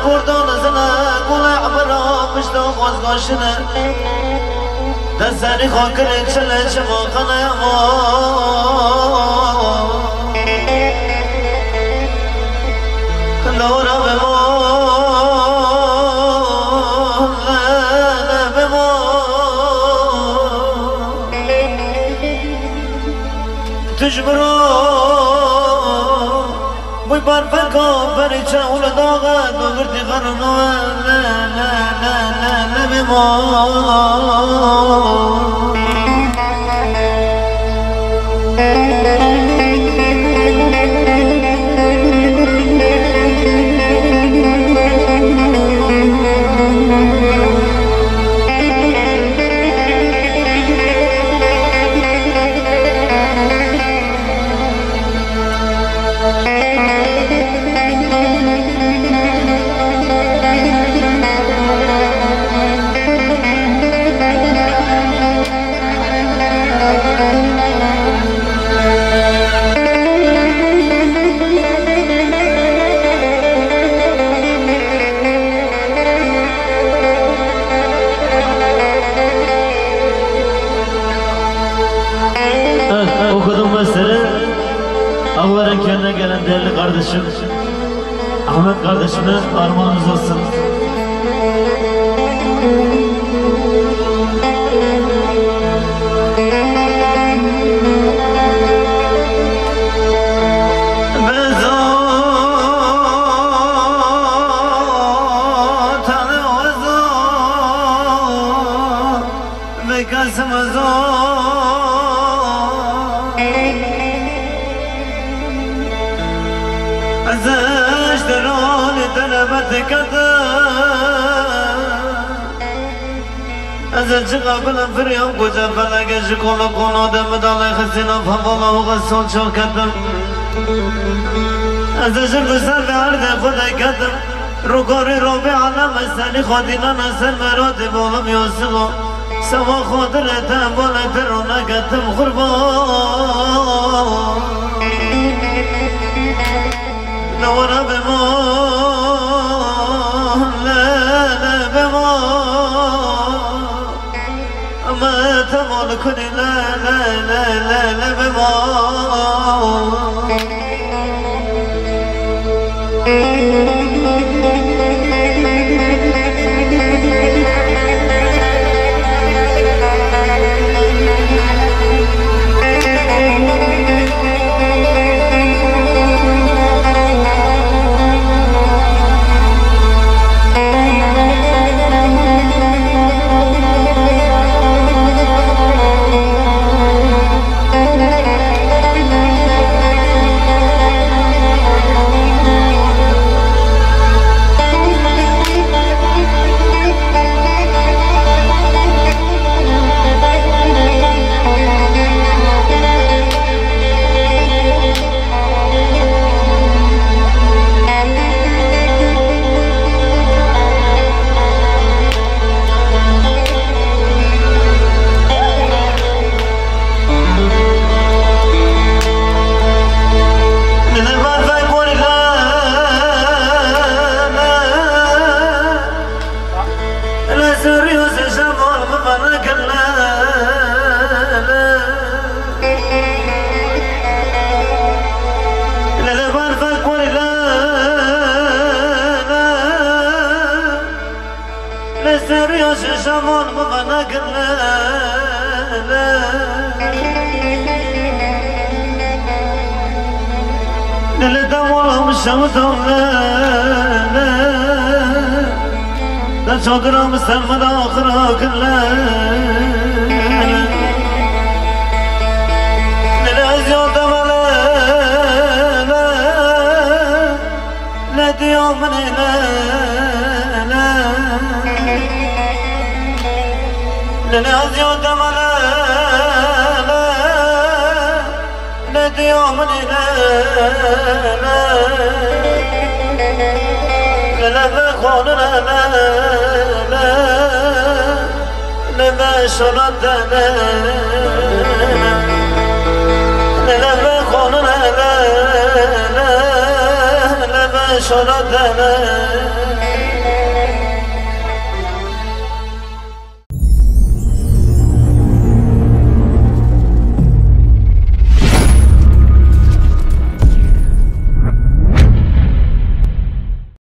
کردان زنه گل عبرا مشتا خوزگاشنه دستانی خاکره چله چما خانه اما دورا بمون لالا بمون تجبرو بوی بار فکا بری چاول داغه دوگردی خرنو لالا بمون Okudum mesele. Avveren kendine gelen değerli kardeşim Ahmet kardeşime armağanınız olsun. ازش دران طلبت کده ازش قبلم فریم کجا فلگش کلا کنادم داله خسینا فوالا و غصال چا کدم ازش بسر به عرض خدا کدم رو کاری رو به علم استنی خودینا نسل مراد بالم یاسقا سوا خاطرتم بالتر رو نکتم قربان نورا بمون لالا بمون اما تمال کنی لالا بمون سرياش شمال مغنى كلالا للدوام الشمتهم لا لا شاكرا مستلمد آخرا كلالا للأزياد ملالا لا ديوم من لا للأزياد ملالا لا ديوم من لا خون لا شرط لا خون لا شرط